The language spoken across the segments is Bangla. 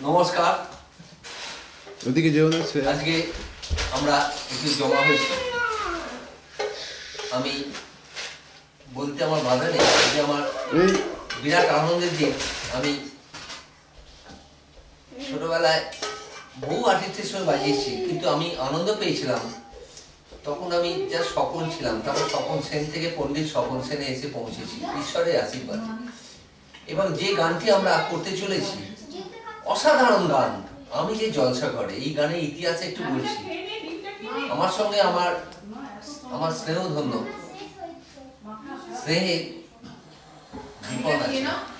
নমস্কার। ওদিকে যেও না। আজকে আমরা একটু জমা হয়েছি। আমি বলতে আমার বাধা নেই যে আমার বিরাট আনন্দের দিন। আমি ছোটবেলায় বহু আর্টিস্টের সঙ্গে বাজিয়েছি, কিন্তু আমি আনন্দ পেয়েছিলাম তখন আমি যা স্বপন ছিলাম। তারপর স্বপন সেন থেকে পণ্ডিত স্বপন সেনে এসে পৌঁছেছি ঈশ্বরের আশীর্বাদ। এবং যে গানটি আমরা করতে চলেছি অসাধারণ গান, আমি যে জলসা করে, এই গানের ইতিহাসে একটু বলছি। আমার সঙ্গে আমার স্নেহধন্য স্নেহে দীপন আছে।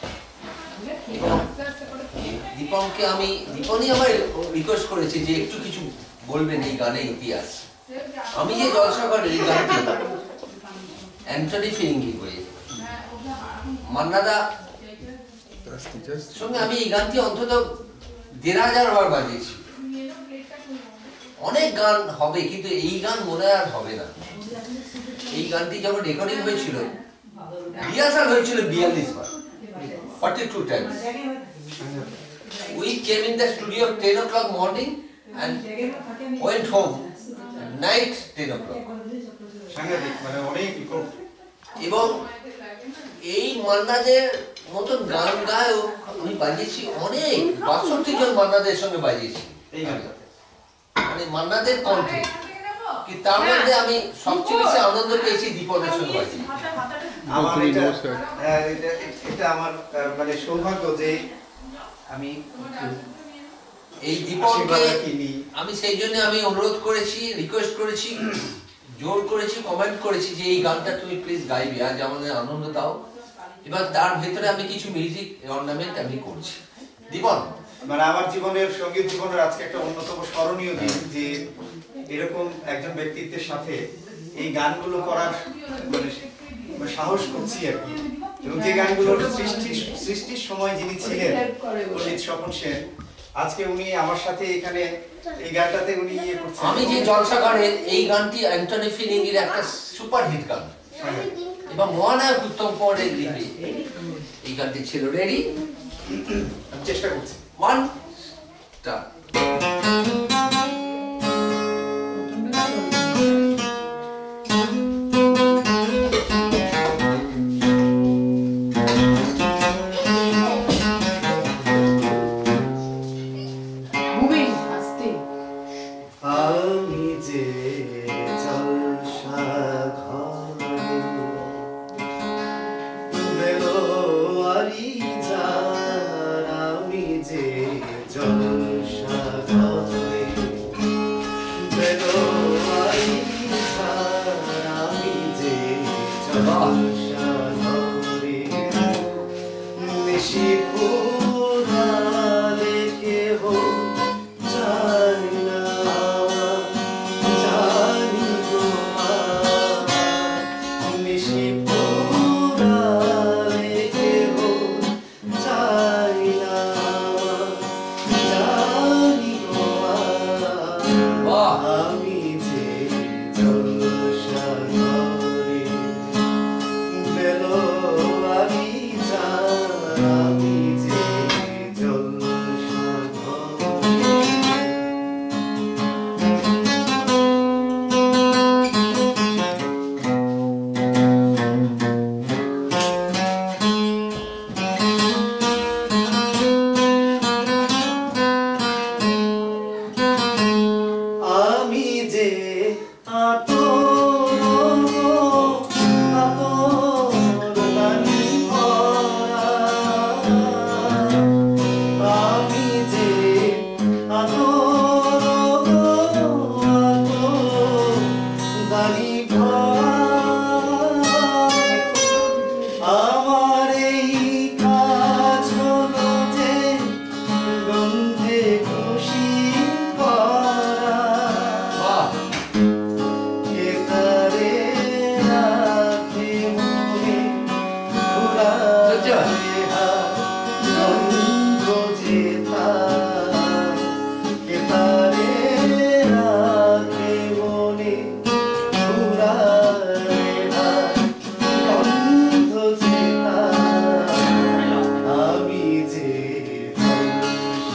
দীপনকে দীপনই আমার রিকোয়েস্ট করেছি যে একটু কিছু বলবেন এই গানের ইতিহাস। আমি যে জলসা করে এই গানটি অ্যান্টনি ফিরিঙ্গি বই মান্নাদা সঙ্গে আমি এই গানটি অন্তত ১,৫০০ বার বাজিয়েছি। অনেক গান হবে, কিন্তু এই গান মনে আর হবে না। এই গানটি যখন রেকর্ডিং হয়েছিল, রিহার্সাল হয়েছিল ৪২ বার, 42 times. We came in the studio 10 o'clock morning and went home night 10 o'clock. এবং এই মান্নাদের মতন গান গায়ক আমি বাজিয়েছি অনেক, ৬২ জন মান্নাদের সঙ্গে বাজিয়েছি। মানে মান্নাদের কণ্ঠে, কি তার মধ্যে আমি সবচেয়ে বেশি আনন্দ পেয়েছি দীপনের সঙ্গে বাজিয়ে। এটা আমার মানে সৌভাগ্য যে আমি এই দীপনকে আমি সেই জন্য আমি অনুরোধ করেছি, রিকোয়েস্ট করেছি, জোর করেছি, কমেন্ট করেছি যে এই গানটা তুমি প্লিজ গাইবে, আজ আমাদের আনন্দ দাও। এবার তার ভেতরে আমি কিছু মিউজিক অর্নামেন্ট আমি করছি। দীপন, মানে আমার জীবনের সঙ্গীত জীবনের আজকে একটা অন্যতম স্মরণীয় দিন যে এরকম একজন ব্যক্তিত্বের সাথে এই গানগুলো করার মানে সাহস করছি আর কি। এবং যে গানগুলোর সৃষ্টির সময় যিনি ছিলেন পণ্ডিত স্বপন সেন, আজকে উনি আমার সাথে এখানে এই গানটাতে উনি ইয়ে করছেন। আমি যে জলসা গানের এই গানটি অ্যান্টনি ফিরিঙ্গির একটা সুপার হিট গান এবং মহানায়ক উত্তম কুমারের লিপি এই গানটি ছিল। রেডি? আমি চেষ্টা করছি। 1 স্টার্ট।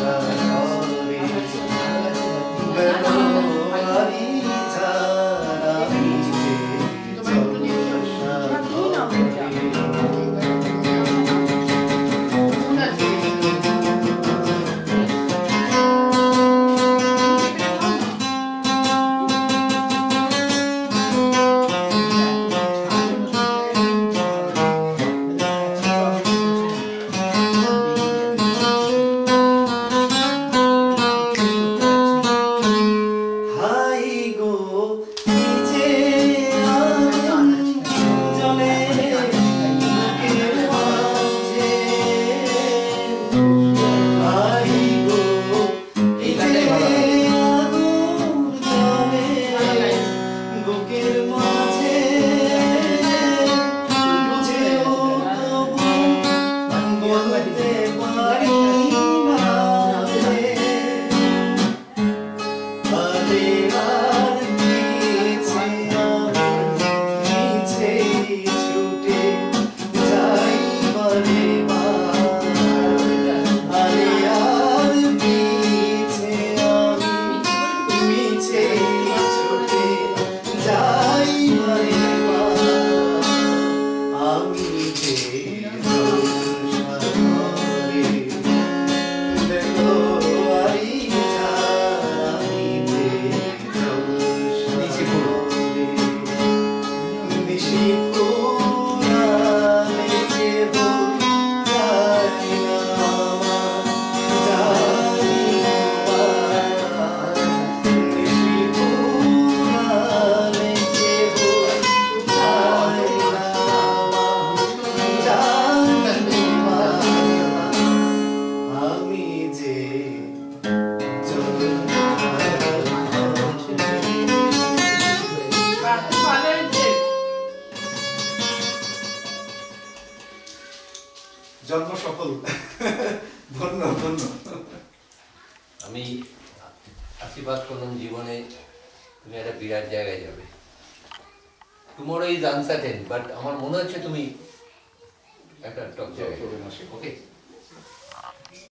জন্ম সফল। ধন্য ধন্য। আমি আশীর্বাদ করলাম জীবনে তুমি একটা বিরাট জায়গায় যাবে। টুমরো ইজ আনসার্টেন, বাট আমার মনে হচ্ছে তুমি একটা টপ জায়গায়। ওকে।